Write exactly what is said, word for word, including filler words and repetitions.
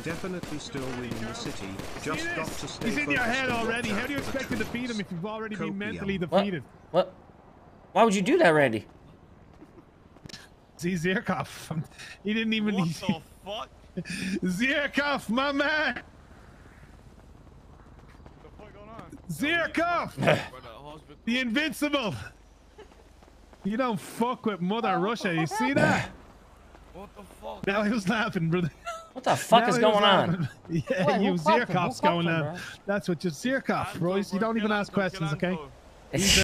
definitely still winning the city. Just got to stay. He's in your head already. How do you expect to defeat him if you've already been mentally defeated? What? What? Why would you do that, Randy? See, Zirkov. He didn't even. What He, the fuck? Zirkov, my man. Zirkov, the invincible. You don't fuck with Mother Russia. You see that? What the fuck? Now he was laughing, brother. What the fuck now is going laughing. on? Yeah, Wait, you who clapped him? Zirkov's Who clapped going him, on. bro? That's what you Zirkov, Royce. You don't even ask questions, okay?